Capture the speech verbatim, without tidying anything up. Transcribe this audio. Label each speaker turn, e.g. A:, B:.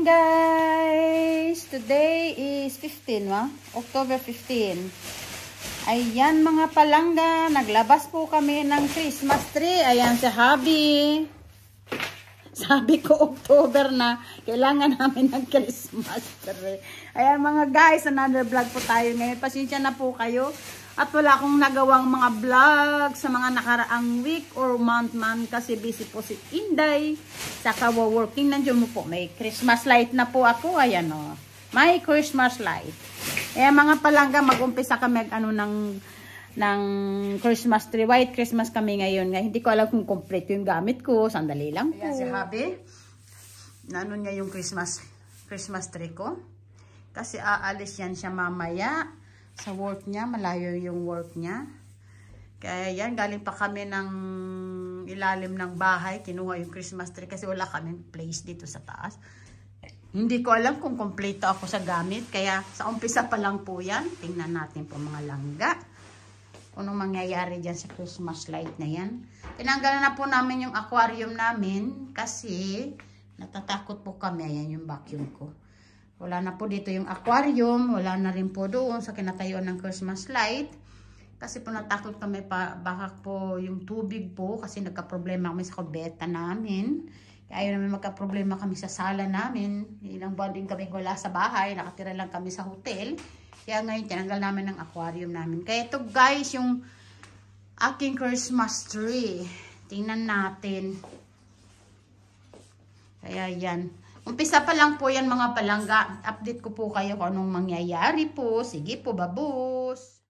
A: morning guys! Today is fifteen, wa? October fifteenth. Ayan mga palangga, naglabas po kami ng Christmas tree. Ayan si Habi. Sabi ko October na, kailangan namin ng Christmas tree. Ayan mga guys, another vlog po tayo ngayon. Pasensya na po kayo. At wala akong nagawang mga vlog sa mga nakaraang week or month man kasi busy po si Inday. Saka working, nandiyan mo po. May Christmas light na po ako. Ayan o. May Christmas light. Ayan mga palangga, mag-umpisa kami ano ng, ng Christmas tree. White Christmas kami ngayon. Hindi ko alam kung complete yung gamit ko. Sandali lang po. Ayan si Habi. Ano niya yung Christmas, Christmas tree ko. Kasi aalis yan siya mamaya. Sa work niya, malayo yung work niya. Kaya yan, galing pa kami ng ilalim ng bahay. Kinuha yung Christmas tree kasi wala kaming place dito sa taas. Hindi ko alam kung kompleto ako sa gamit. Kaya sa umpisa pa lang po yan. Tingnan natin po mga langga. Kung anong mangyayari dyan sa Christmas light na yan. Tinanggalan na po namin yung aquarium namin. Kasi natatakot po kami. Ayan yung vacuum ko. Wala na po dito yung aquarium. Wala na rin po doon sa kinatayuan ng Christmas light. Kasi po natakot kami pa, baka po yung tubig po. Kasi nagka-problema kami sa kubeta namin. Kaya ayaw namin magka-problema kami sa sala namin. Ilang buwan din kami wala sa bahay. Nakatira lang kami sa hotel. Kaya ngayon tinanggal namin ng aquarium namin. Kaya ito guys, yung aking Christmas tree. Tingnan natin. Kaya yan. Umpisa pa lang po yan mga palangga. Update ko po kayo kung anong mangyayari po. Sige po, babus!